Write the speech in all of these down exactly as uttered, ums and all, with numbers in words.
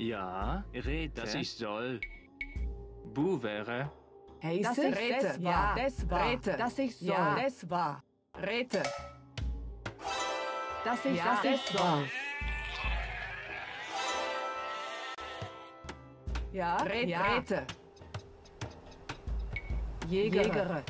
Ja, Rete, das ich soll. Buvere. Heiße, Das ich Rete, das ja, war. das war, Rete. das ich soll, Ja. das war, Rete. Das ich, Ja, das ich das soll. Ja, Rete, ja. Rete. Jägere. Jägere.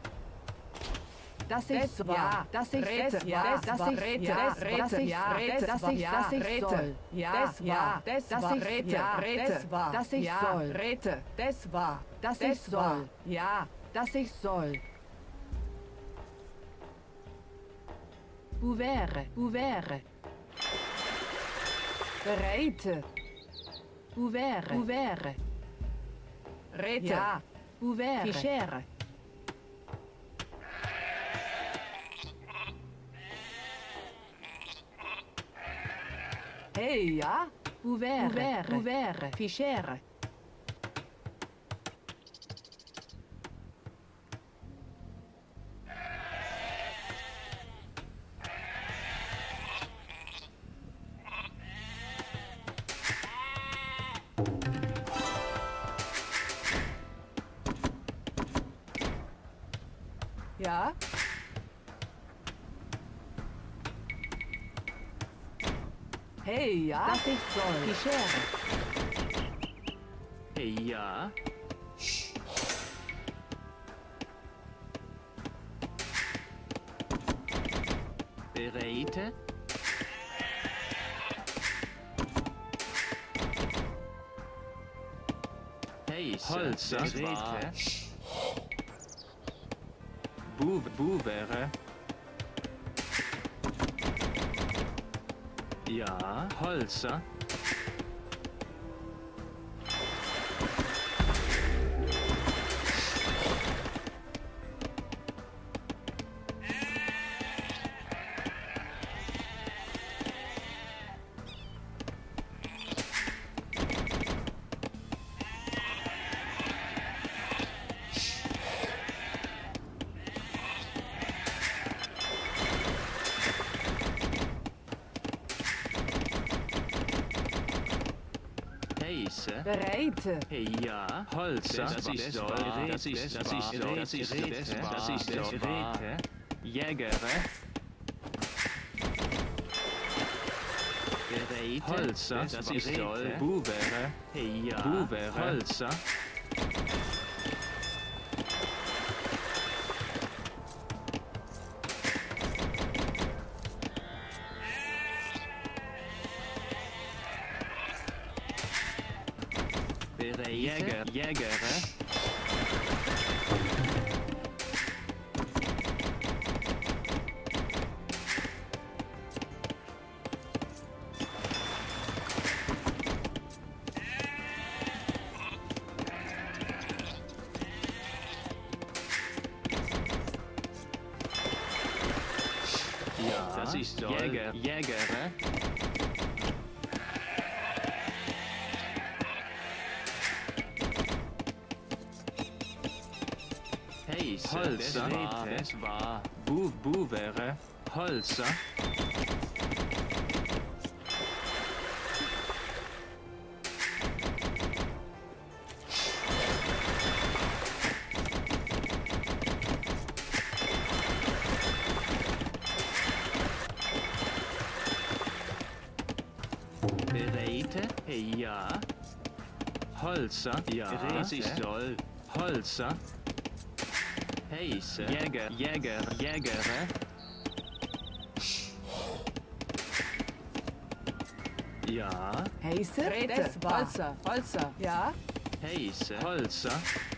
Das ich Das soll, ja. das ich Rete, das ja, war, das das war. ich, Rete, ja, Rete, das ich, ja, Rete, das ich, ja, das ich Rete. soll, Ja, das ja, war, das das war. ich, Rete, ja, Rete, das war, das ich ja. soll, Rete, das war, das ich Das war. soll, Ja. das ich soll. Buvere, buvere. Bereite. Buvere, buvere. Rete. Ja, buvere. Fichere. Hey, ja? Buvere, buvere, buvere. Fichere. Ja. Hey, ja? Das ich soll. Fichere. Ja. Bereite. Heiße. Holzer. Rete. Bu Buvere. Ja, Holzer. Heiße. Bereite. Ja, Holzer. Das ist so. Das ist das ist so. Das ist Rete. Das ist so. Rete. Jägere. Bereite. Holzer. Das ist so. Buvere. Ja. Buvere. Holzer. Jäger, Jägere. Ja, das ist so. Jäger, Jägere. Holzer, das war Bu Buvere, Holzer. Bereite, ja. Holzer, ja. Das ist soll. Holzer. Heiße. Jäger, Jäger, Jägere. Ja. Heiße. Rete. Das war. Holzer. Holzer. Ja. Heiße. Holzer.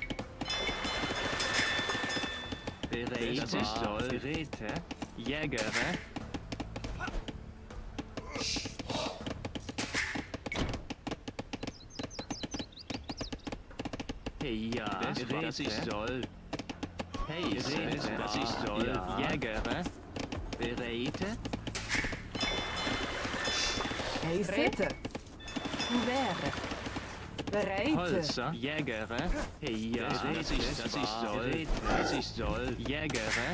Bereite. Das ist soll. Rete. Jägere. Ja. Das ist soll. Heiße, das ist soll. Ja. Jägere. Bereite. Heiße. Rete. Buvere. Bereite. Holzer. Jägere. Ja. Das ist, das ist soll. Das ist soll. Jägere.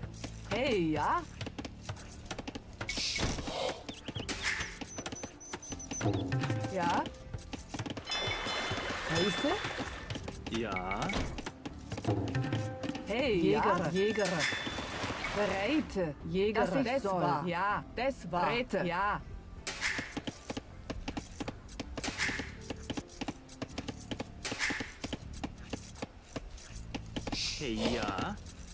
Hey, ja? Ja. Heiße? Ja. Hey, Jäger, Jäger. Bereite, Jäger, das, das soll. War. Ja, das war. Bereite, ja. Hey, ja.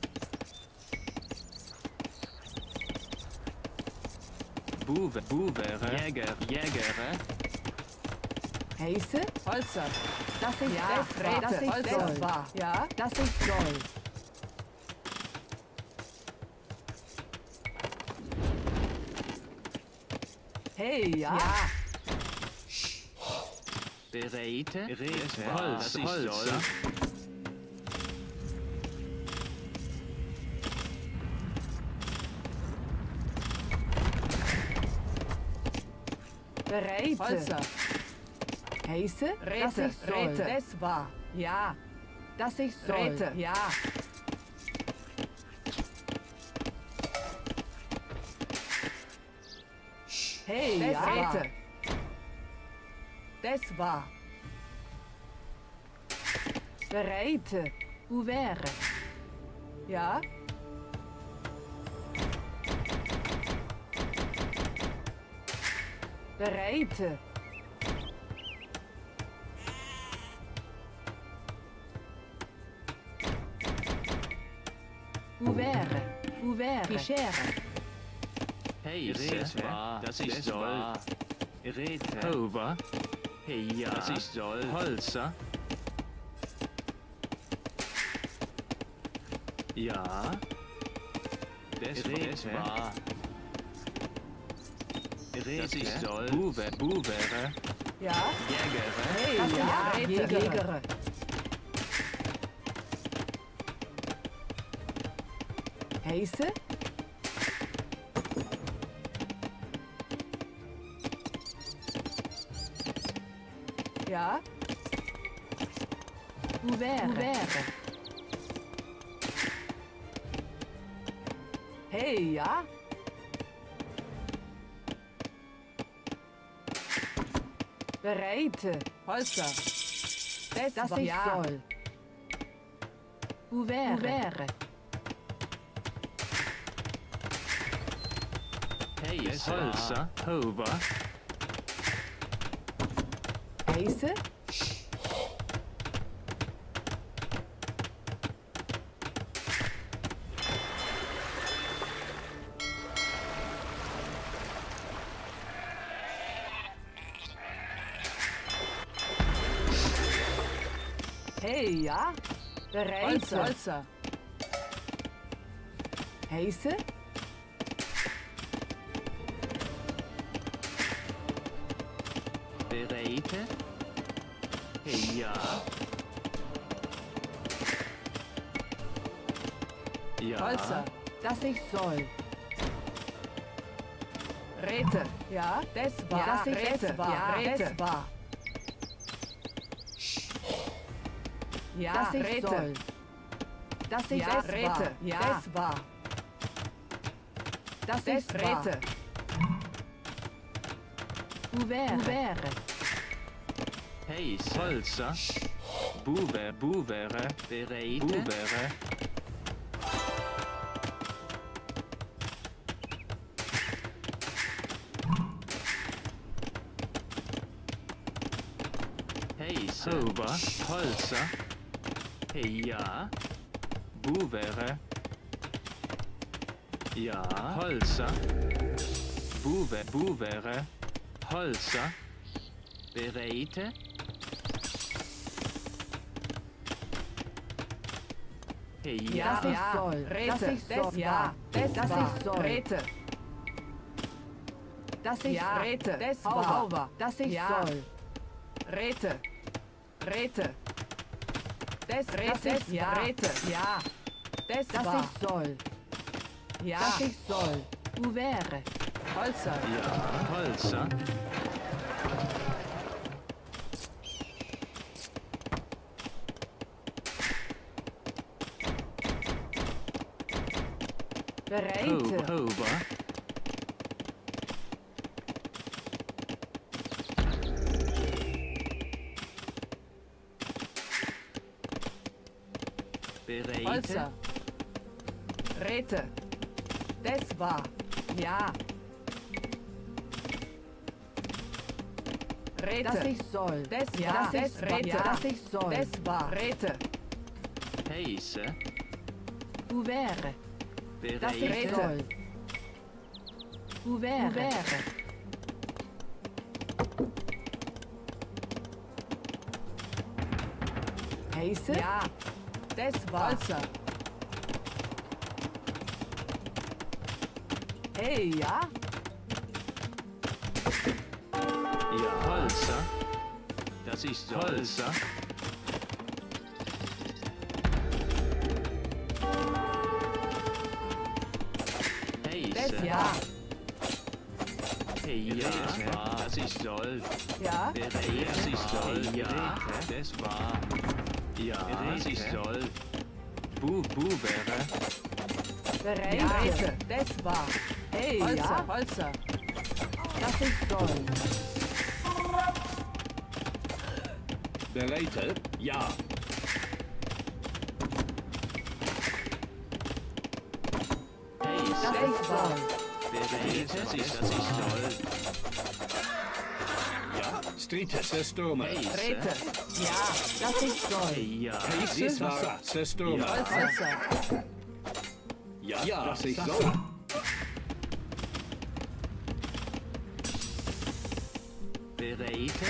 Buwe, Buwere, Jäger, Jägere. Heiße? Holzer. Das ist ja, das, war. Das, ich das war. Ja, das ist soll. Hey, ja. ja. Bereite, Rete, Holz, Holz. Bereite. Holzer. Heiße? Rete, Rete. Das war. Ja. Das ich soll. Rete, ja. Hey, das ja. Rete. Das war. Bereite. Ouvert. Ja. Bereite. Ouvert. Ouvert. Fichere. Hey, Rete, das ich soll. Rete, over. Hey, ja, das ich soll. Holzer. Ja. Das Rete war. Rete, das ich soll. Buwe, Buwere. Ja. Jägere. Hey, das ja, Rete, Jägere. Jägere. Heiße? Ja. Ouvert. Ouvert. Hey, ja. Bereite. Holzer. Das, das ich ja. soll. Ouvert. Ouvert. Hey, Holzer. Over. Heiße? Hey, ja? Bereite. Holzer. Holzer. Heiße? Bereite. Hey, ja. Ja. Holzer. Das ich soll. Rete. Ja, das war. Ja, das ich Rete. War. Ja, Rete. Das war. Ja, das ich Rete. Soll. Das ich ja, Rete. War. Ja, das war. Das, das ist Rete. Ouvert. Ouvert. Hey, Holzer. Buwe, Buwere. Bereite. Buwere. Hey, Sober. Holzer. Hey, ja. Buwere. Ja, Holzer. Buwe, Buwere. Holzer. Bereite. Hey, ja. Das ich soll. Rete. Das ich soll. Ja. Das, das ich soll. Rete. Das ich ja. Rete. Das war. Das ich ja. soll. Rete. Rete. Das Rete. Das ich ja. Rete. Ja. Das, das war. Ich soll. Ja. Das ich soll. Ouvert. Holzer. Ja, Holzer. Bereite. Over. Bereite. Holzer. Räte. Das war. Ja. Räte. Das ich soll. Das Ja, das das ist Räte. ja, Das das ich soll. Das war. Räte. Heiße. Ouvert. Das ich Bereite. soll. Ouvert. Ouvert. Heiße? Ja. Das war. Holzer. Hey, ja? Ja. Holzer. Das ist Holzer. Das Heiße. ja. Hey, ja. Das ist soll. Ja. Bereite. Das ist soll. Ja. Das war. Ja. Das ist soll. Bu, bu wäre. Bereit. Ja. Räte. Das war. Hey, Holzer. ja? Holzer. Das ich soll. Bereite? Ja. Heiße. Das ich soll. Bereite. Das ist, das ist soll. Ja. Strite Sestome. Heiße. Räte. Ja. Das ich soll. Ja. Heiße Wasser. Sestome. Ja. Holzer. Ja. Ja. Das ich soll. Bereite.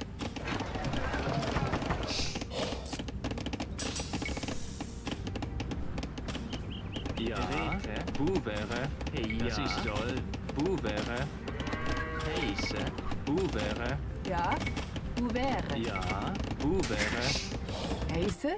Ja. Bu wäre. Hey, das ist soll. Bu wäre. Heiße. Bu wäre. Ja. Ouvert. Ja. Bu wäre. Heiße?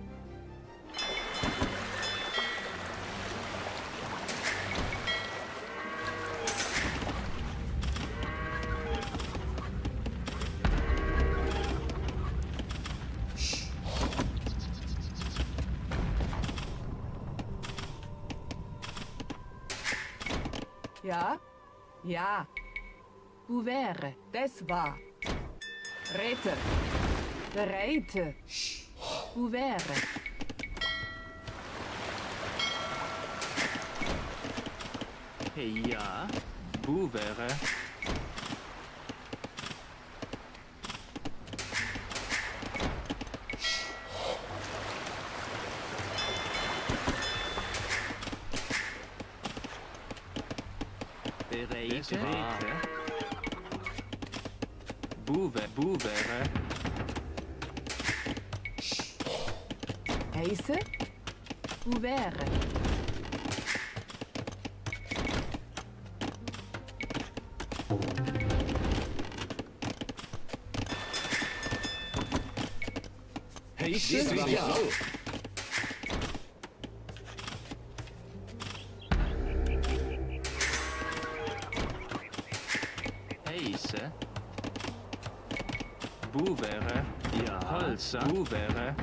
Ja. Ja. Ouvert. Das war. Räte. Bereit. Ouvert. Hey, ja. Bu wäre. Bereite. Bu, wä- bu wäre. Heiße? Ouvert. Heiße Wasser. Heiße. Bu wäre. Ja. Holzer. Bu wäre.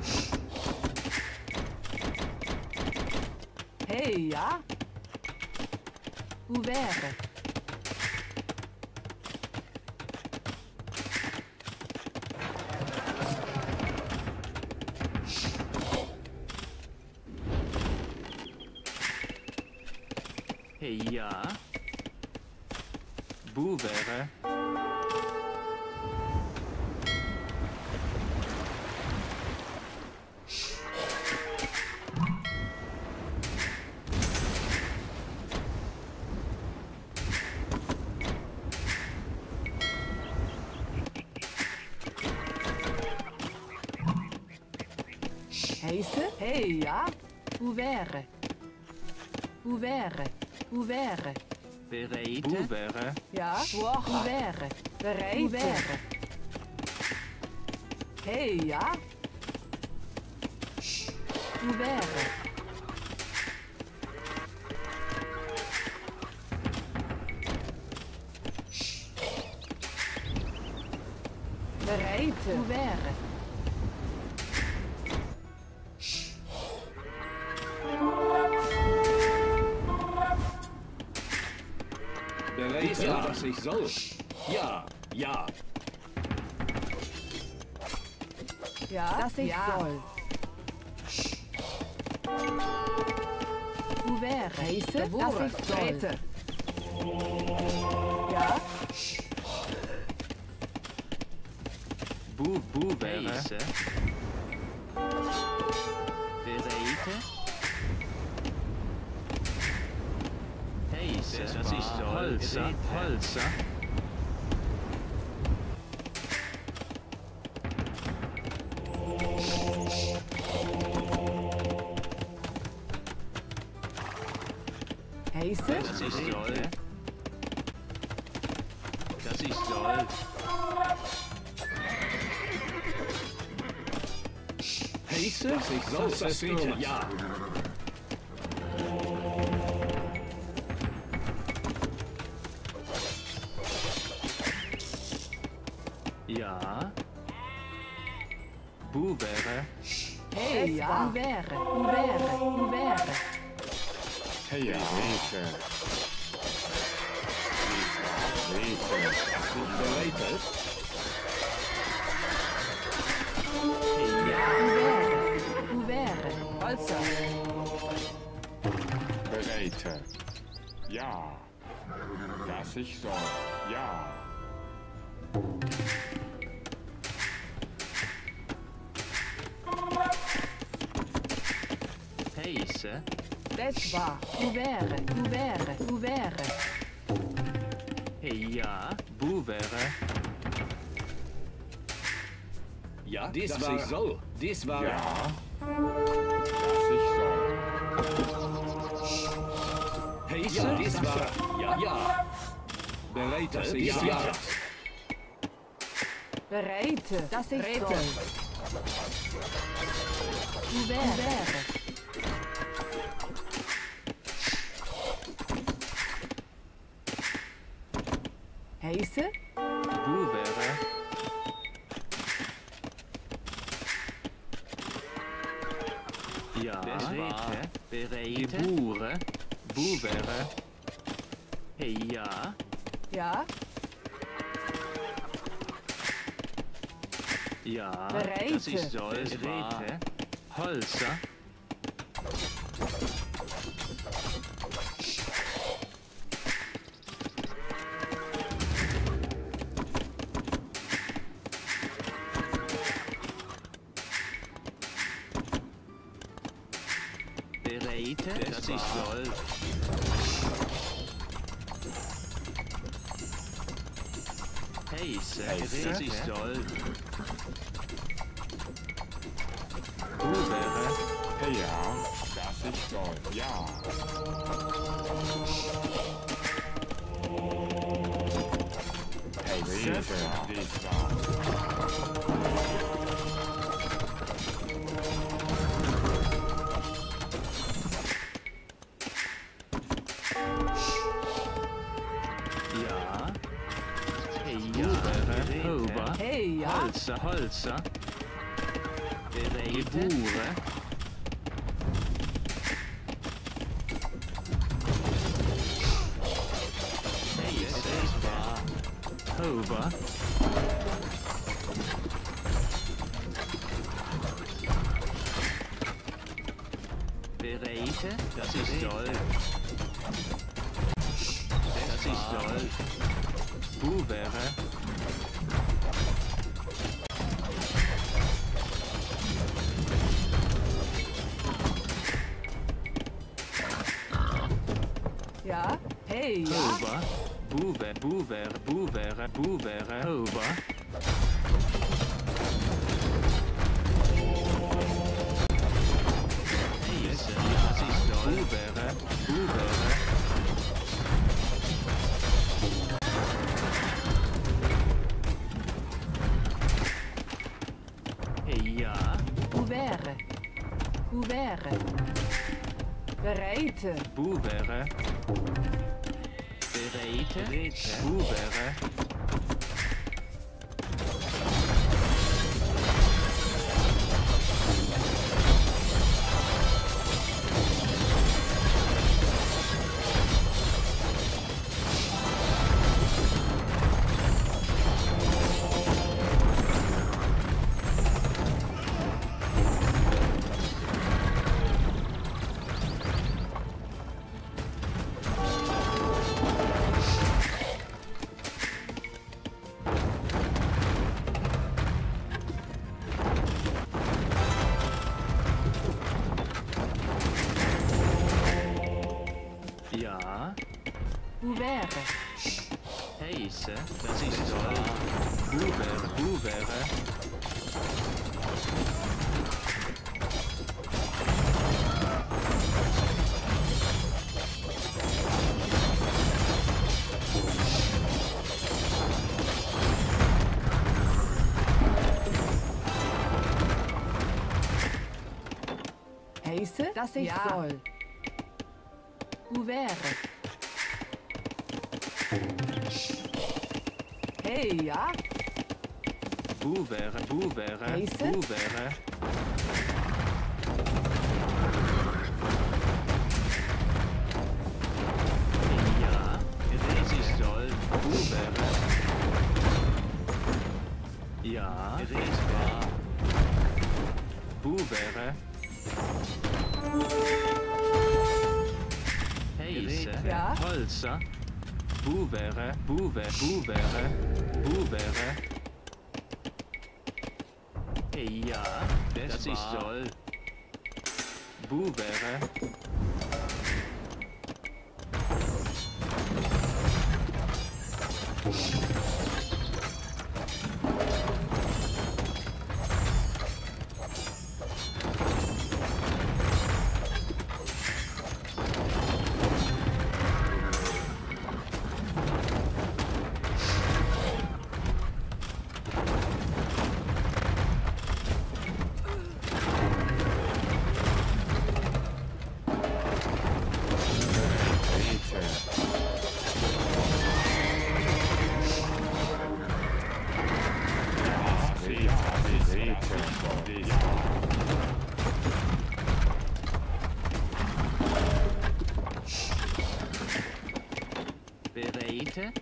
Hey, ja? Ouvert. Hey, ja. Bu wäre. Heiße? Hey, ja? Ouvert. Ouvert. Ouvert. Bereite. Bu wäre. Ja. Ouvert. Bereit. Ouvert. Hey, ja? Ouvert. Bereit. Ouvert. Bereite, ja, was ich soll. Ja. Ja. Ja. Das ich ja. soll. Ouvert. Heiße. Das ist soll. Räte. Ja. Bu, bu, Heiße. Bereite. Heiße. Das ist Holzer. Holzer. Heiße. Das ist soll. Das ist soll. Heiße? Das ist soll. Das ist ja. Ja. Buvere. Hey, ja. Ouvert. Ouvert. Ouvert. Hey, ja. Rete. Bereitet. Ja. Ouvert. Ouvert. Holzer. Bereite. Ja. Das ich soll. Ja. Heiße. Das war. Ouvert. Ouvert. Ouvert. Ja. Buvere. Ja, das war soll. Das war Ja. Das ich soll. Heiße? Das war ja. Ja. Bereitet. Ja. Ja. Bereite. Das ist soll. Ouvert. Heiße? Buvere. Ja. Bereite. Bereite. Bure. Buvere. Ja. Ja. Ja. Bereite. Das ist soll. Bereite. Holzer. Bereite. Das ist soll. Heiße. Das ist soll. Buvere. Hey, ja. Das ich soll. Ja. Hey, Rete. Das war. Ja. Ja. Hober. Hey, ja. Holzer. Holzer. Bereite. Bure. Heiße. Hober. Bereite. Das ist soll. Das ist soll. Buvere. Ja. Hey, ja. Hober. Buver. Buver. Buvere. Buvere. Hober. Heiße. Das ist soll. Buvere. Buvere. Ja. Ouvert. Ouvert. Bereite. Buvere. Bereite. Buvere. Ja. Ouvert. Heiße, das ist toll. Buvere, Buvere. Heiße, dass ich Ja. soll. Ouvert. Hey, ja? Buvere, Buvere, Heiße? Buvere. Ja, das ist toll. Buvere. Ja, das war. Buvere. Heiße, Ja. Holzer. Buvere, Buve, Buvere, Buvere. Ja, das, das ist toll. Buvere. Bereite.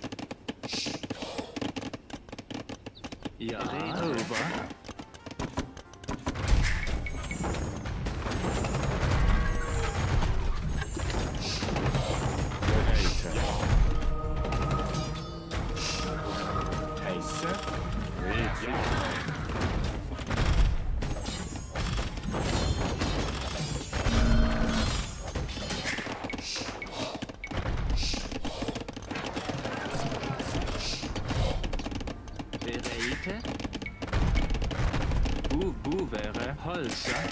Ja, over. Bereite. Bu, Buvere, Holzer.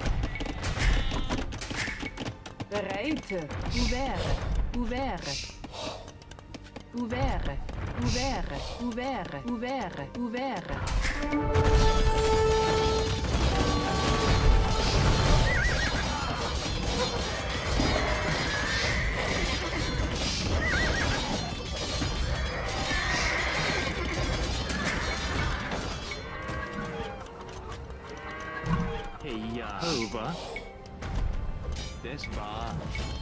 Bereite. Ouvert. Ouvert. Ouvert. Ouvert. Ouvert. Ouvert. Ouvert. Ja, over. Das war.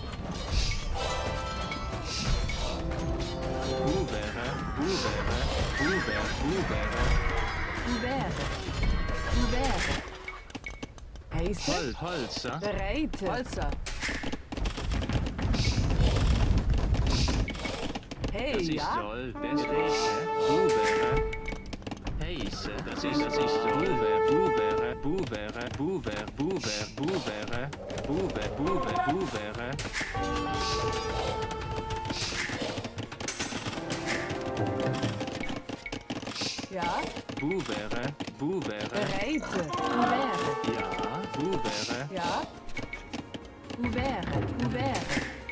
Buvere, Buvere, Buver, Buvere. Ouvert. Ouvert. Heiße. Hol, Holzer. Bereite. Holzer. Hey, Das ist ja? toll. Bereite. Buvere. Heiße, das ist, das ist Buver, Buvere, Buvere, Buver, Buver, Buvere, Buver, Buver, Buvere. Ja? Buvere, Buvere. Bereite. Ouvert. Ja, Buvere. Ja? Ouvert. Ouvert.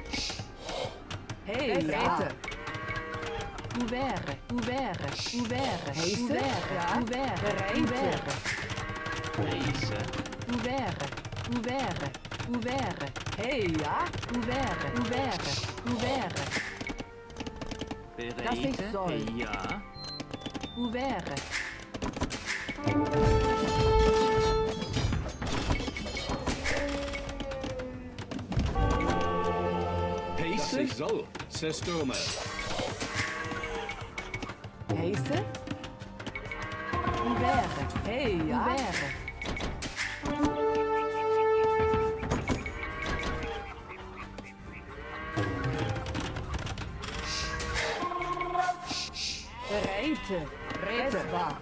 Hey, Bereite. Ouvert. Ouvert. Ouvert. Heiße. Ouvert. Ja? Ouvert. Bereite. Heiße. Ouvert. Ouvert. Ouvert. Hey, ja? Ouvert. Ouvert. Ouvert. Das ich Bereite. soll. Ja. Ouvert. Pace sich soll. Systeme. Heiße. Ouvert. Hey, ja? Ouvert. Bereite. Rete. War.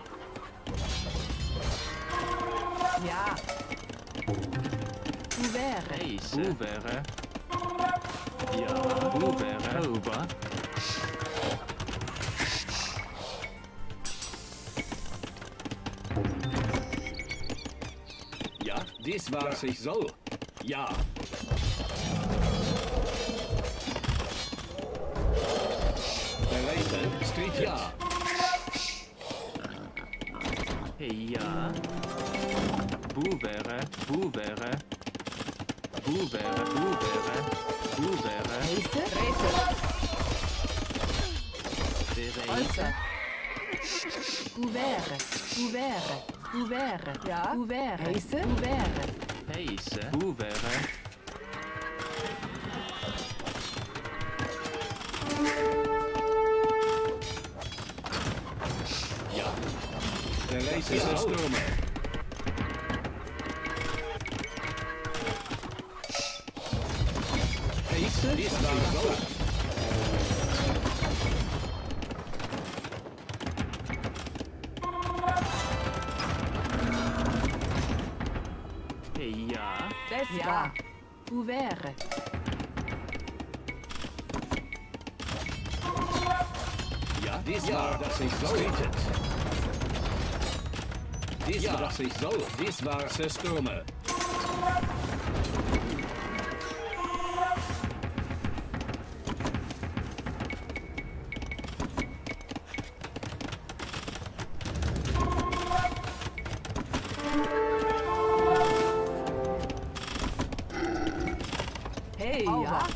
Ja. Ouvert. Heiße. Buvere. Ja, Blueberry. Ober. Ja, dies war was ich soll. Ja. Bereiten, Street, ja. Hey, ja. Blueberry, Blueberry. Blueberry, Blueberry. Blueberry. Nächste. Rete. Bereit. Äußer. Ouvert. Ouvert. Ouvert. Ja. Ouvert. Heiße. Ouvert. Heise. Blueberry. Ja. Bereiten, ja. Stürmer. Heiße, dies war ich soll. Hey, ja. Das Ja. war. Ouvert. Ja, dies war, was ich soll. Dies ja. war, was ich soll. Dies war Stürmer. Hey, Over. ja.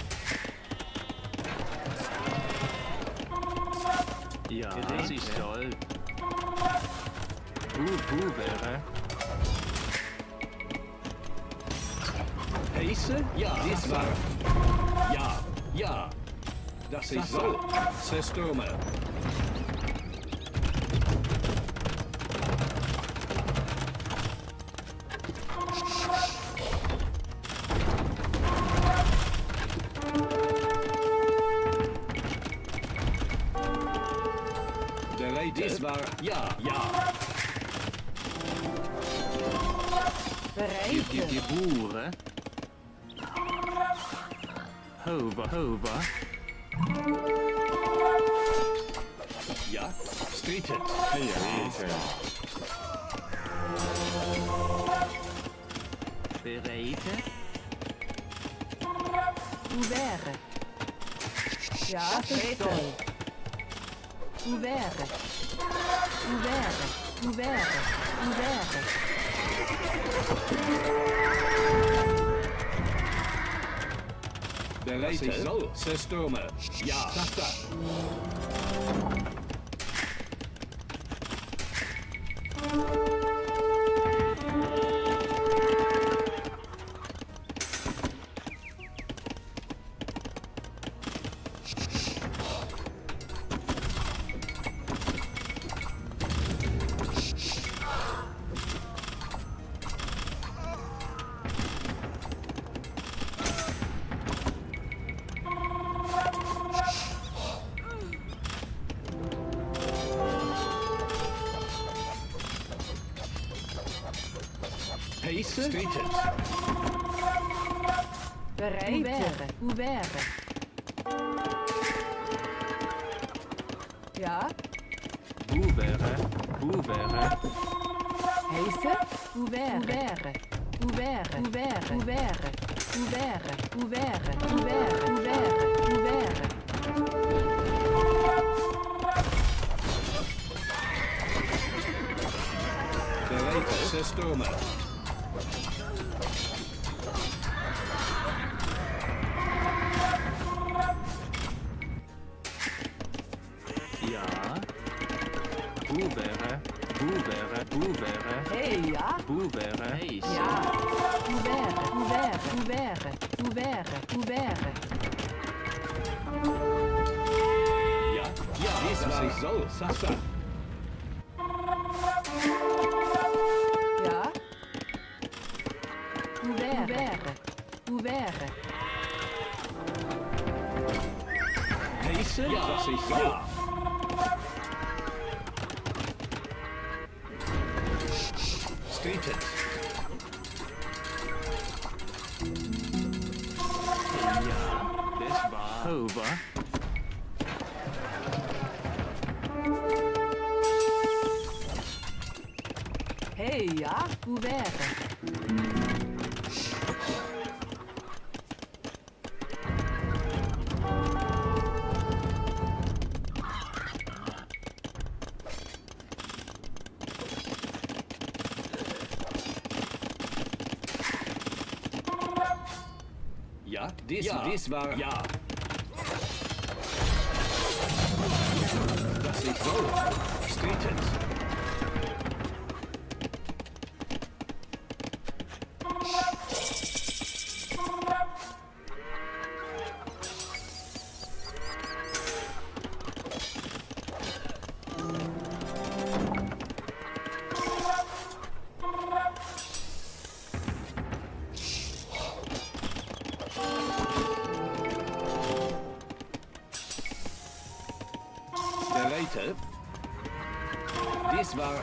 Ja, das ist toll. Bu, Blueberry. Heiße? Ja, dies war. Ja, ja. Das ich soll. Stürmer. Bereit, dies war. Ja, ja. Die, die, Bereit. die Bure. Hover, hover. Ja, Streetet. Hey, Rete. Bereit. Ouvert. Ja, Rete. Ouvert. Ouvert. Ouvert. Ouvert. Bereit, ich soll. Stürmer. Ja, das da. Heiße? Streetet. Bereit. Ouvert. Ja. Blueberry, Blueberry. Heiße. Ouvert. Ouvert. Ouvert. Ouvert. Ouvert. Ouvert. Ouvert. Ouvert. Ouvert. Ouvert. Bereit, Stürmer. Ja. Blueberry, Blueberry, Blueberry. Hey, ja. Blueberry. Heise. Ja. Ouvert. Ouvert. Ouvert. Ouvert. Ouvert. Ja, ja, dies war ich soll. Sasa. Ja. Ouvert. Ouvert. Heiße? Ja, das ich soll. Streetet. Ja, das Over. Hey, ja, Gouverne. Ja, dies, ja. dies war... Ja. Das ist so. Streetens. Later. Dies war...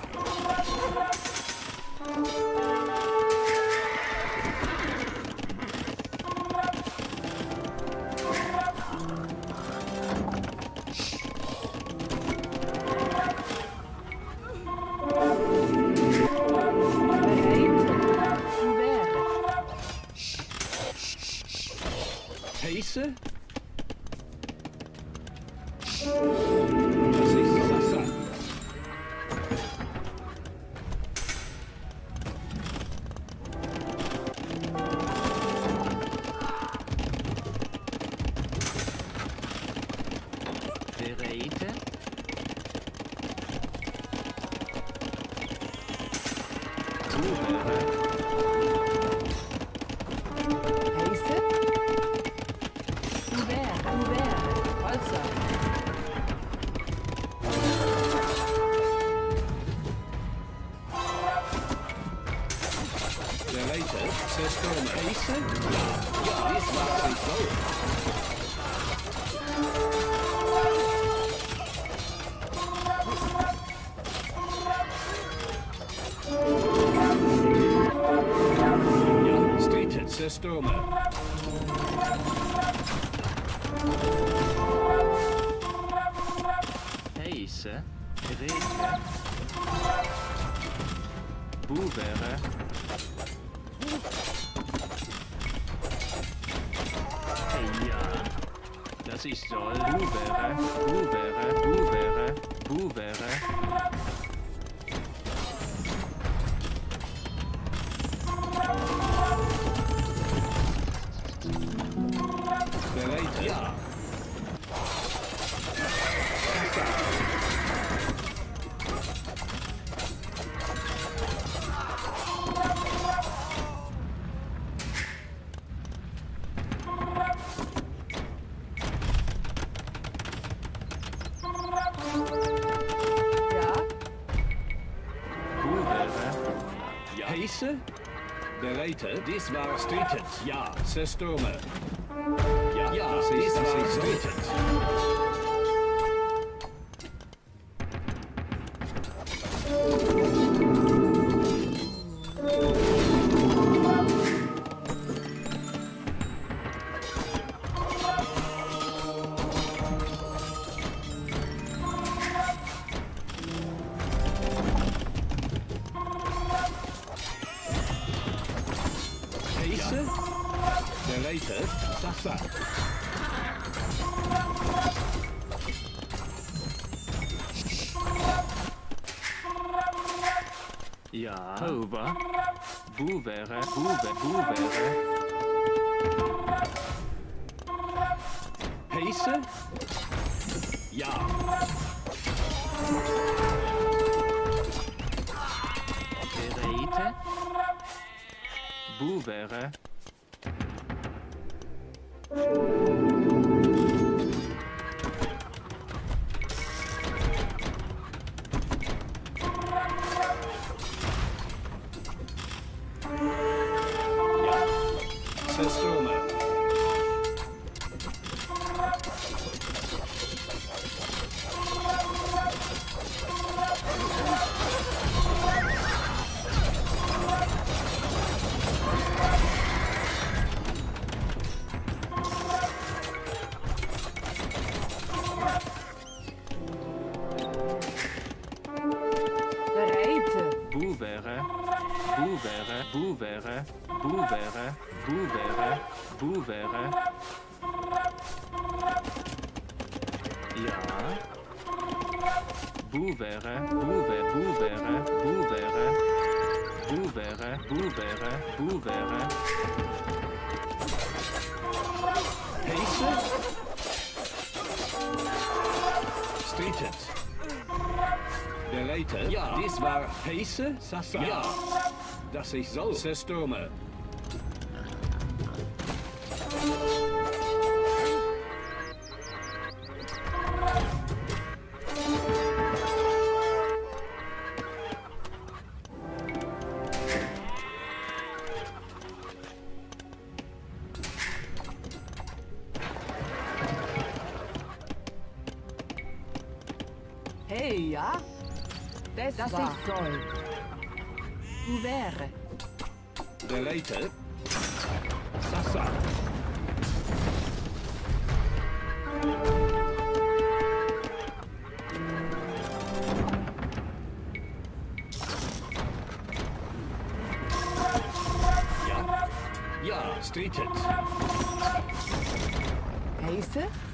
Heiße? Bereite. Zubehör. Heiße? Gouverne, Gouverne. Holzer. Bereite. Zerstörung. Heiße? Ja. Ja, dies war nicht so. Stürme. Heiße. Rete. Buvere. Hey, ja. Das ist soll. Buvere. Buvere. Buvere. Buvere. Bereit, ja. Ja. Heiße? Bereite, dies war Streetens. Ja, Zerstürme. Ja, ja, das ist, das ist Streetens. Heiße? Bereite, Sasa. Ja. Over. Buvere. Buve. Buvere. Heiße? Ja. Bereite. Buvere. Zerstörme. Bereite. Boevere, boevere, boevere, boevere, boevere, boevere. Ja. Boevere, boevere, boevere, boevere, boevere, boevere, boevere. Heese? Streetet. Bereite? Ja. Dies war Heese? Sassa? Ja. Dass ich soll. Sestome. Hey, ja? Das, das war. ich soll. Ouvert. Bereite? Sassa. Ja. Ja, streetet. Heise?